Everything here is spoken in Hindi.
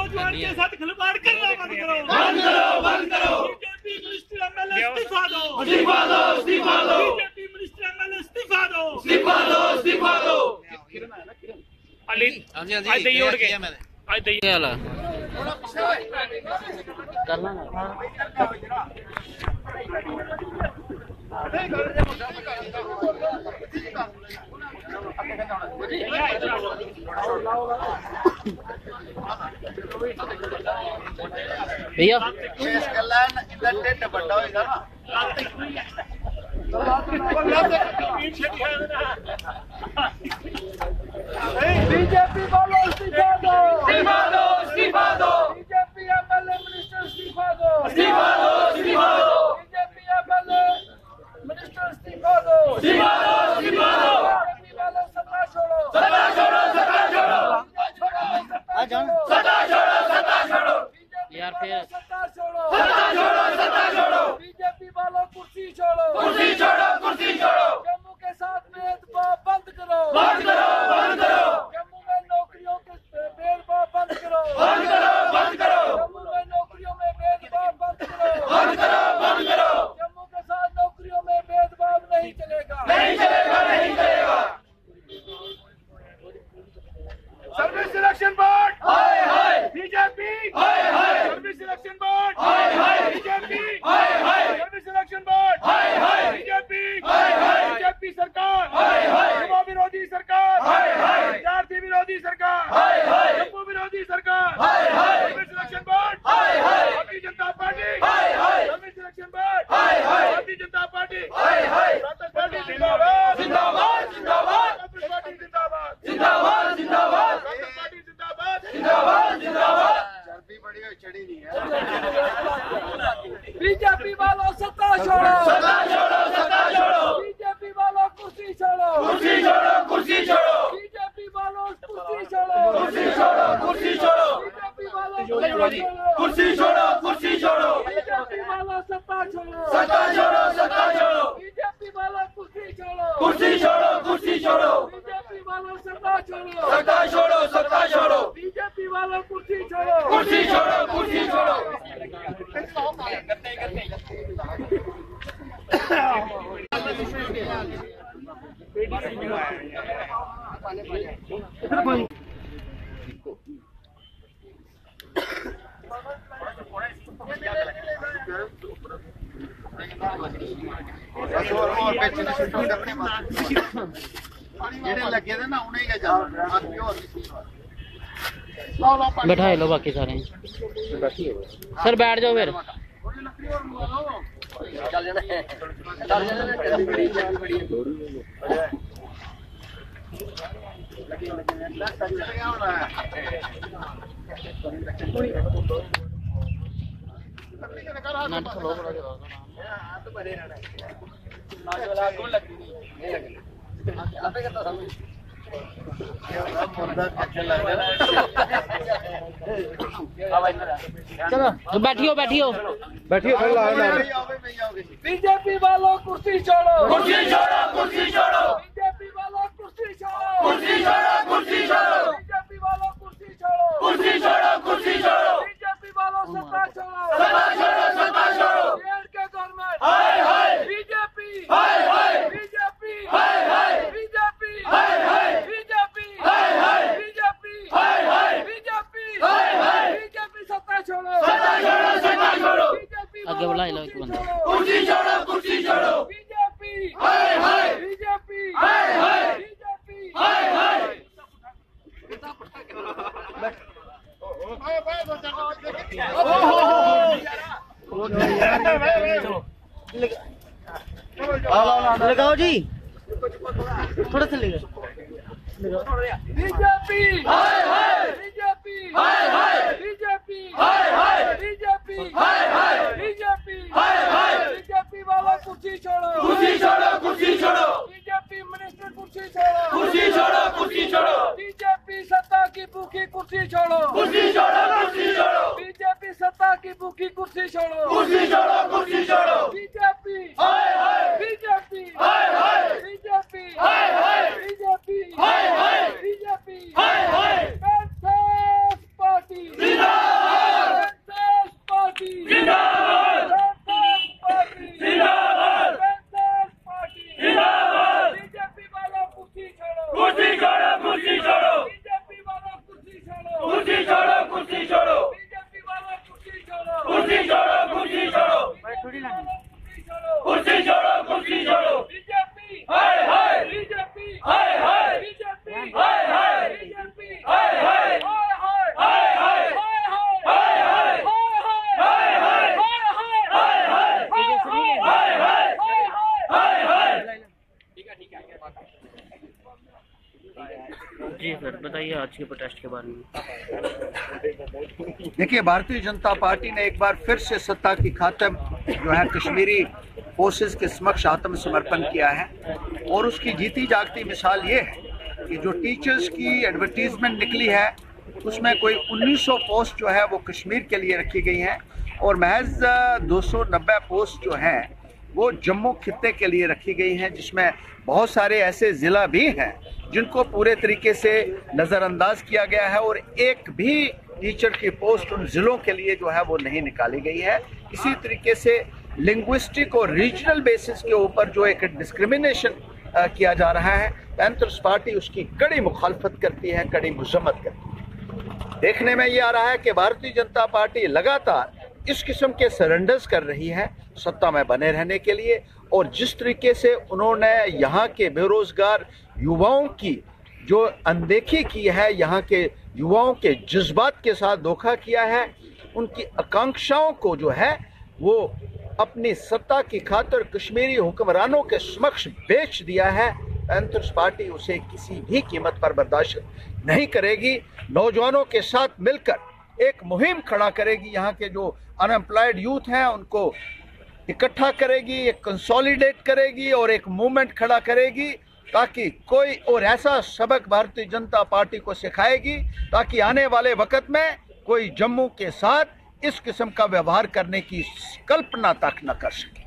नौजवान के साथ खिलवाड़ करना बंद करो, बंद करो, बंद करो। बीजेपी मिनिस्टर एमएलए इस्तीफा दो, इस्तीफा दो, इस्तीफा दो। बीजेपी मिनिस्टर एमएलए इस्तीफा दो, इस्तीफा दो, इस्तीफा दो। अली आज दही उड़ के आज दही वाला करना भैया बीजेपी वालों इस्तीफा दो, इस्तीफा दो, इस्तीफा दो। बीजेपी एमएलए मिनिस्टर इस्तीफा दो, इस्तीफा दो, इस्तीफा दो। बीजेपी एमएलए मिनिस्टर इस्तीफा दो, इस्तीफा दो, इस्तीफा दो। बीजेपी वालों सत्ता छोड़ो, सत्ता छोड़ो, सत्ता छोड़ो। सत्ता छोड़ो, सत्ता छोड़ो। यार फिर सत्ता छोड़ो, सत्ता छोड़ो, सत्ता छोड़ो। बीजेपी वालों कुर्सी छोड़ो, कुर्सी छोड़ो, कुर्सी छोड़ो। जम्मू के साथ भेदभाव बंद करो, बंद करो, बंद करो। जम्मू में नौकरियों के भेदभाव बंद करो, बंद करो, बंद करो। जम्मू में नौकरियों में भेदभाव बंद करो, बंद करो, बंद करो। जम्मू के साथ नौकरियों में भेदभाव नहीं चलेगा, नहीं चलेगा, नहीं चलेगा। सर्विस सिलेक्शन बोर्ड हाय हाय, बीजेपी, हाय हाय, सर्विस सिलेक्शन बोर्ड हाय हाय, बीजेपी, हाय हाय, सर्विस सिलेक्शन बोर्ड हाय हाय, बीजेपी, हाय हाय, बीजेपी सरकार, हाय हाय, युवा विरोधी सरकार, हाय हाय, विद्यार्थी विरोधी सरकार, हाय हाय, जम्मू विरोधी सरकार, हाय हाय, सर्विस सिलेक्शन बोर्ड, हाय हाय, भारतीय जनता पार्टी, हाय हाय, सर्विस सिलेक्शन बोर्ड, हाय हाय, भारतीय जनता पार्टी, हाय हाय। कांग्रेस पार्टी जिंदाबाद, जिंदाबाद, जिंदाबाद, कांग्रेस पार्टी जिंदाबाद, जिंदाबाद, जिंदाबाद, कांग्रेस पार्टी जिंदाबाद, जिंदाबाद, जिंदाबाद। बीजेपी वालों सत्ता छोड़ो, सत्ता छोड़ो, सत्ता छोड़ो। बीजेपी वालों कुर्सी छोड़ो, कुर्सी छोड़ो, कुर्सी छोड़ो। बीजेपी वालों कुर्सी छोड़ो, कुर्सी छोड़ो, कुर्सी छोड़ो। बीजेपी वालों कुर्सी छोड़ो, कुर्सी छोड़ो। बीजेपी वालों सत्ता छोड़ो, सत्ता छोड़ो, सत्ता छोड़ो। बीजेपी वालों कुर्सी छोड़ो, कुर्सी छोड़ो, कुर्सी छोड़ो। बीजेपी वालों सत्ता छोड़ो, सत्ता छोड़ो, सत्ता छोड़ो। बीजेपी वालों कुर्सी छोड़ो, कुर्सी छोड़ो, कुर्सी छोड़ो। बैठा लो बाकी सारे सर बैठ जाओ फिर चलो बैठियो बैठियो बैठिए बीजेपी वालों कुर्सी छोड़ो, कुर्सी छोड़ो, कुर्सी छोड़ो। बीजेपी वालों कुर्सी छोड़ो, कुर्सी छोड़ो, कुर्सी छोड़ो। बीजेपी वालों कुर्सी छोड़ो, कुर्सी छोड़ो, कुर्सी छोड़ो। बीजेपी वालों सत्ता छोड़ो, सत्ता छोड़ो, सत्ता छोड़ो। के गवर्नमेंट, हाय हाय, बीजेपी, हाय हाय, बीजेपी, हाय हाय, बीजेपी, हाय हाय, बीजेपी, हाय हाय, बीजेपी, हाय हाय, बीजेपी, हाय हाय। बीजेपी सत्ता छोड़ो, सत्ता छोड़ो, सत्ता छोड़ो। बीजेपी आगे बुला लो एक बंदा कुर्सी छोड़ो, कुर्सी छोड़ो। बीजेपी, हाय हाय, बीजेपी, हाय हाय, बीजेपी, हाय हाय। लगाओ जी थोड़ा सा लेगा बीजेपी, हाय हाय, बीजेपी, हाय हाय, बीजेपी, हाय हाय, बीजेपी, हाय हाय, बीजेपी, हाय हाय। बीजेपी वाला कुर्सी छोड़ो, कुर्सी छोड़ो, कुर्सी छोड़ो। बीजेपी मिनिस्टर कुर्सी छोड़ो, कुर्सी छोड़ो, कुर्सी छोड़ो। बीजेपी सत्ता की भूखी कुर्सी छोड़ो, कुर्सी छोड़ो, कुर्सी छोड़ो। बीजेपी सत्ता की भूखी कुर्सी छोड़ो, कुर्सी छोड़ो, कुर्सी छोड़ो। बीजेपी, हाय हाय, बीजेपी, हाय हाय, बीजेपी, हाय हाय, बीजेपी, हाय हाय, बीजेपी, हाय हाय। कांग्रेस पार्टी जिंदाबाद। आज के प्रोटेस्ट के बारे में? देखिए, भारतीय जनता पार्टी ने एक बार फिर से सत्ता की खातिर जो है कश्मीरी फोर्सेस के समक्ष आत्मसमर्पण किया है, और उसकी जीती जागती मिसाल ये है कि जो टीचर्स की एडवर्टीजमेंट निकली है उसमें कोई 1900 पोस्ट जो है वो कश्मीर के लिए रखी गई हैं, और महज 290 पोस्ट जो हैं वो जम्मू खित्ते के लिए रखी गई हैं, जिसमें बहुत सारे ऐसे ज़िला भी हैं जिनको पूरे तरीके से नज़रअंदाज किया गया है, और एक भी टीचर की पोस्ट उन ज़िलों के लिए जो है वो नहीं निकाली गई है। इसी तरीके से लिंग्विस्टिक और रीजनल बेसिस के ऊपर जो एक डिस्क्रिमिनेशन किया जा रहा है, पैंथर्स पार्टी उसकी कड़ी मुखालफत करती है, कड़ी मजम्मत करती है। देखने में ये आ रहा है कि भारतीय जनता पार्टी लगातार इस किस्म के सरेंडर्स कर रही है सत्ता में बने रहने के लिए, और जिस तरीके से उन्होंने यहाँ के बेरोजगार युवाओं की जो अनदेखी की है, यहाँ के युवाओं के जज्बात के साथ धोखा किया है, उनकी आकांक्षाओं को जो है वो अपनी सत्ता की खातिर कश्मीरी हुक्मरानों के समक्ष बेच दिया है। पैंथर्स पार्टी उसे किसी भी कीमत पर बर्दाश्त नहीं करेगी। नौजवानों के साथ मिलकर एक मुहिम खड़ा करेगी, यहाँ के जो अनएम्प्लॉयड यूथ हैं उनको इकट्ठा करेगी, एक कंसोलिडेट करेगी और एक मूवमेंट खड़ा करेगी, ताकि कोई और ऐसा सबक भारतीय जनता पार्टी को सिखाएगी ताकि आने वाले वक्त में कोई जम्मू के साथ इस किस्म का व्यवहार करने की कल्पना तक न कर सके।